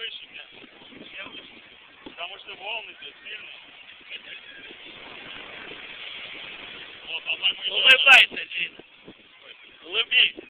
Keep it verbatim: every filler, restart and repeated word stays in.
выше меня. Потому что волны здесь сильные. Вот, по-моему, Улыбайся, Джина. улыбнись.